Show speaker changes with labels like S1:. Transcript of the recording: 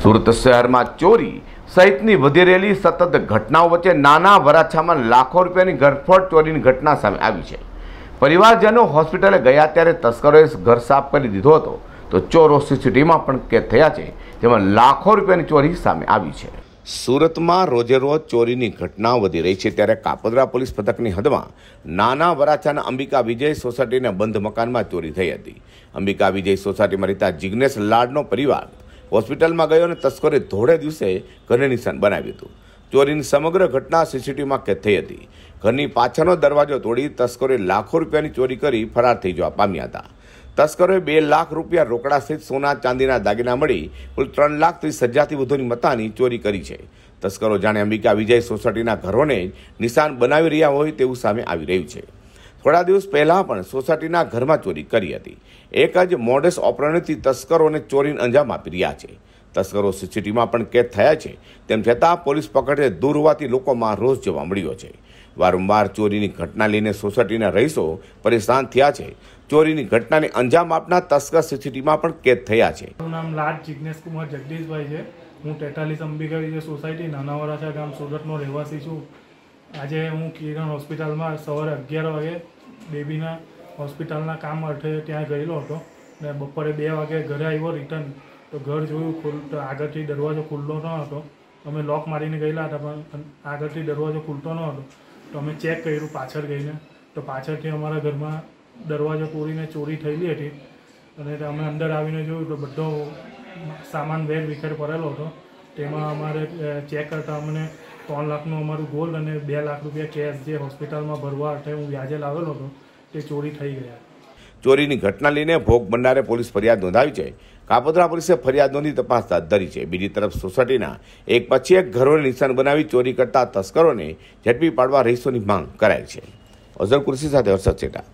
S1: સુરત શહેરમાં ચોરી સહિતની વધી રહેલી સતત ઘટનાઓ વચ્ચે નાના વરાછામાં લાખો રૂપિયાની ઘરફોડ ચોરીની ઘટના સામે આવી છે। પરિવારજનો હોસ્પિટલે ગયા ત્યારે તસ્કરોએ ઘર સાફ કરી દીધો હતો તો ચોરો સીસીટીવીમાં પણ કેદ થયા છે, જેમાં લાખો રૂપિયાની ચોરી સામે આવી છે। સુરતમાં રોજે રોજ ચોરીની ઘટનાઓ વધી રહી છે, ત્યારે કાપોદ્રા પોલીસ મથકની હદમાં નાના વરાછાના અંબિકા વિજય સોસાયટીના બંધ મકાનમાં ચોરી થઈ હતી। અંબિકા વિજય સોસાયટીમાં રહેતા જિગ્નેશ લાડનો પરિવાર હોસ્પિટલમાં ગયો અને તસ્કરે ધોળે દિવસે ઘરને નિશાન બનાવ્યું હતું। ચોરીની સમગ્ર ઘટના સીસીટીવીમાં કેદ થઈ હતી। ઘરની પાછળનો દરવાજો તોડી તસ્કરોએ લાખો રૂપિયાની ચોરી કરી ફરાર થઈ જવા પામ્યા હતા। તસ્કરોએ 2 લાખ રૂપિયા રોકડા સહિત સોના ચાંદીના દાગીના મળી કુલ 3,30,000થી વધુની મત્તાની ચોરી કરી છે। તસ્કરો જાણે અંબિકા વિજય સોસાયટીના ઘરોને નિશાન બનાવી રહ્યા હોય તેવું સામે આવી રહ્યું છે। થોડા દિવસ પહેલા પણ સોસાયટીના ઘરમાં ચોરી કરી હતી। એક જ મોડસ ઓપરેશનથી તસ્કરોને ચોરીને અંજામ આપી રહ્યા છે। તસ્કરો સીસીટીવીમાં પણ કેદ થયા છે, તેમ છતાં પોલીસ પકડે દૂર હોવાથી લોકોમાં રોષ જોવા મળ્યો છે। વારંવાર ચોરીની ઘટના લઈને સોસાયટીના રહીશો પરેશાન થયા છે। ચોરીની ઘટનાને અંજામ આપનાર તસ્કર સીસીટીવીમાં પણ કેદ થયા છે।
S2: મારું નામ લાડ જિગ્નેશ કુમાર જગદીશભાઈ છે। હું 43 અંબિકા વિજય સોસાયટી નાના વરાછા ગામ સુરતનો રહેવાસી છું। આજે હું કિરણ હોસ્પિટલમાં સવારે 11 વાગે બેબીના હોસ્પિટલના કામ અર્થે ત્યાં ગયેલો હતો ને બપોરે 2 વાગે ઘરે આવ્યો રિટર્ન તો ઘર જોયું તો આગળથી દરવાજો ખુલ્લો ન હતો। અમે લોક મારીને ગયેલા હતા પણ આગળથી દરવાજો ખુલતો ન હતો તો અમે ચેક કર્યું પાછળ ગઈને તો પાછળથી અમારા ઘરમાં દરવાજો તોડીને ચોરી થયેલી હતી અને અમે અંદર આવીને જોયું તો બધો સામાન વેર વિખેર પડેલો હતો। તેમાં અમારે ચેક કરતાં અમને 3 લાખનું અમારું ગોલ્ડ અને 2 લાખ રૂપિયા કેશ જે હોસ્પિટલમાં ભરવા અર્થે હું વ્યાજે લાવેલો હતો તે ચોરી થઈ ગયા।
S1: ચોરીની ઘટના લઈને ભોગ બનનારે પોલીસ ફરિયાદ નોંધાવી છે। કાપોદ્રા પોલીસે ફરિયાદ નોંધી તપાસ હાથ ધરી છે। બીજી તરફ સોસાયટીના એક પછી એક ઘરોને નિશાન બનાવી ચોરી કરતા તસ્કરોને ઝડપી પાડવા રહીશોની માંગ કરાઈ છે। અઝર કુર્સી સાથે હર્ષદ ચેટા।